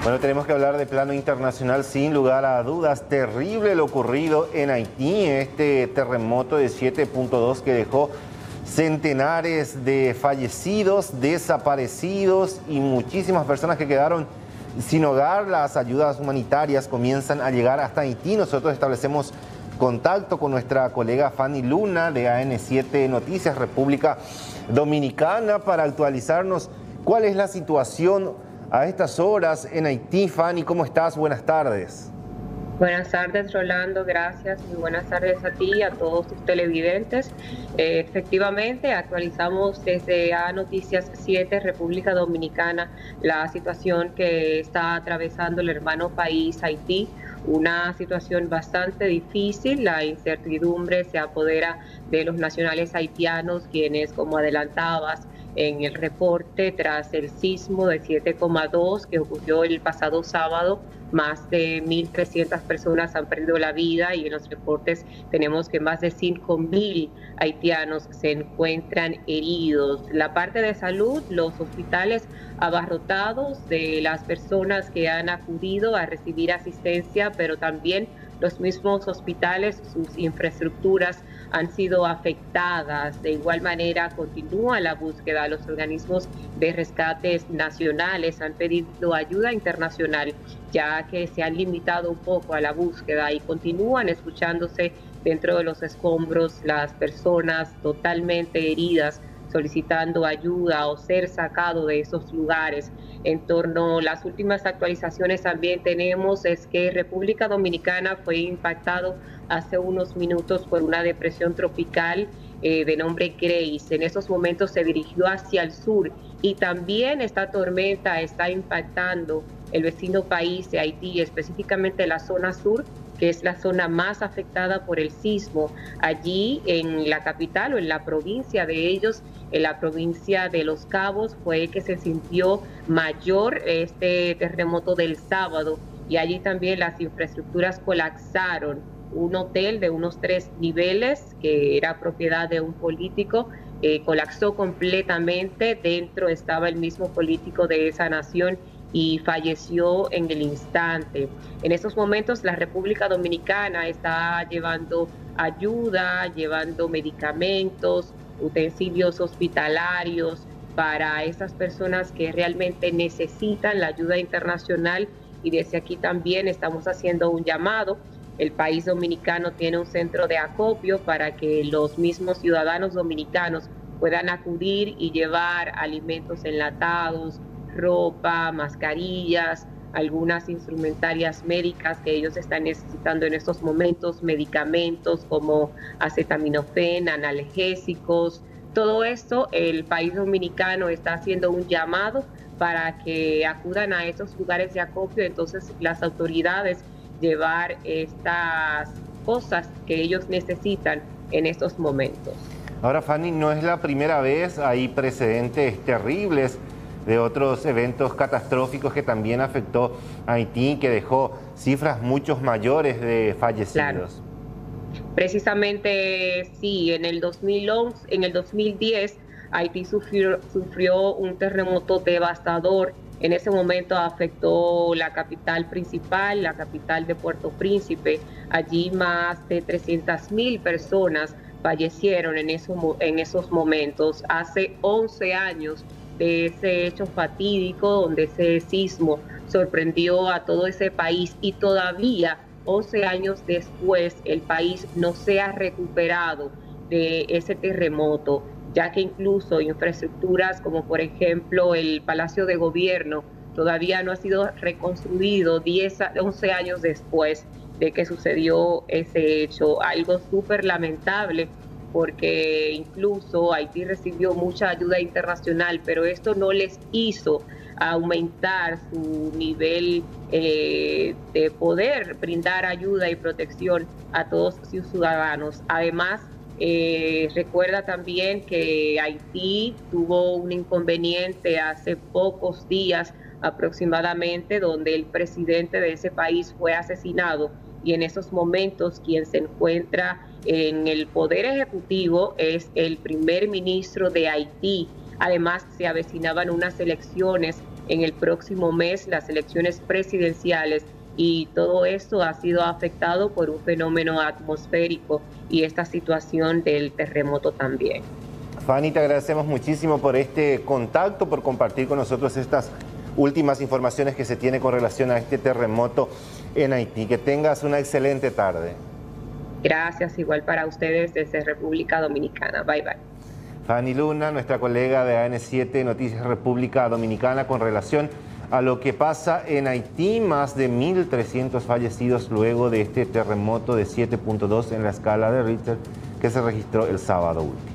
Bueno, tenemos que hablar de plano internacional sin lugar a dudas. Terrible lo ocurrido en Haití, este terremoto de 7.2 que dejó centenares de fallecidos, desaparecidos y muchísimas personas que quedaron sin hogar. Las ayudas humanitarias comienzan a llegar hasta Haití. Nosotros establecemos contacto con nuestra colega Fanny Luna de AN7 Noticias, República Dominicana, para actualizarnos cuál es la situación a estas horas en Haití. Fanny, ¿cómo estás? Buenas tardes. Buenas tardes, Rolando, gracias y buenas tardes a ti y a todos tus televidentes. Efectivamente, actualizamos desde A Noticias 7, República Dominicana, la situación que está atravesando el hermano país Haití, una situación bastante difícil. La incertidumbre se apodera de los nacionales haitianos, quienes, como adelantabas en el reporte, tras el sismo de 7,2 que ocurrió el pasado sábado, más de 1.300 personas han perdido la vida y en los reportes tenemos que más de 5.000 haitianos se encuentran heridos. La parte de salud, los hospitales abarrotados de las personas que han acudido a recibir asistencia, pero también los mismos hospitales, sus infraestructuras han sido afectadas. De igual manera, continúa la búsqueda. Los organismos de rescates nacionales han pedido ayuda internacional, ya que se han limitado un poco a la búsqueda y continúan escuchándose dentro de los escombros las personas totalmente heridas solicitando ayuda o ser sacado de esos lugares. En torno a las últimas actualizaciones también tenemos es que República Dominicana fue impactado hace unos minutos por una depresión tropical de nombre Grace. En esos momentos se dirigió hacia el sur y también esta tormenta está impactando el vecino país de Haití, específicamente la zona sur, que es la zona más afectada por el sismo. Allí en la capital o en la provincia de ellos, en la provincia de Los Cabos, fue que se sintió mayor este terremoto del sábado y allí también las infraestructuras colapsaron. Un hotel de unos 3 niveles, que era propiedad de un político, colapsó completamente. Dentro estaba el mismo político de esa nación y falleció en el instante. En estos momentos la República Dominicana está llevando ayuda, llevando medicamentos, utensilios hospitalarios para esas personas que realmente necesitan la ayuda internacional, y desde aquí también estamos haciendo un llamado. El país dominicano tiene un centro de acopio para que los mismos ciudadanos dominicanos puedan acudir y llevar alimentos enlatados, ropa, mascarillas, algunas instrumentarias médicas que ellos están necesitando en estos momentos, medicamentos como acetaminofén, analgésicos. Todo esto, el país dominicano está haciendo un llamado para que acudan a estos lugares de acopio. Entonces las autoridades llevar estas cosas que ellos necesitan en estos momentos. Ahora, Fanny, no es la primera vez, hay precedentes terribles de otros eventos catastróficos que también afectó a Haití, que dejó cifras mucho mayores de fallecidos. Claro. Precisamente sí, en el 2010 Haití sufrió un terremoto devastador. En ese momento afectó la capital principal, la capital de Puerto Príncipe. Allí más de 300.000 personas fallecieron en esos momentos. Hace 11 años de ese hecho fatídico donde ese sismo sorprendió a todo ese país, y todavía 11 años después el país no se ha recuperado de ese terremoto, ya que incluso infraestructuras como por ejemplo el Palacio de Gobierno todavía no ha sido reconstruido 11 años después de que sucedió ese hecho. Algo súper lamentable, porque incluso Haití recibió mucha ayuda internacional, pero esto no les hizo aumentar su nivel de poder brindar ayuda y protección a todos sus ciudadanos. Además, recuerda también que Haití tuvo un inconveniente hace pocos días aproximadamente, donde el presidente de ese país fue asesinado, y en esos momentos quien se encuentra en el poder ejecutivo es el primer ministro de Haití. Además, se avecinaban unas elecciones en el próximo mes las elecciones presidenciales, y todo esto ha sido afectado por un fenómeno atmosférico y esta situación del terremoto también. Fanny, te agradecemos muchísimo por este contacto, por compartir con nosotros estas últimas informaciones que se tiene con relación a este terremoto en Haití. Que tengas una excelente tarde. Gracias, igual para ustedes desde República Dominicana. Bye, bye. Fanny Luna, nuestra colega de AN7 Noticias República Dominicana, con relación a lo que pasa en Haití. Más de 1.300 fallecidos luego de este terremoto de 7.2 en la escala de Richter que se registró el sábado último.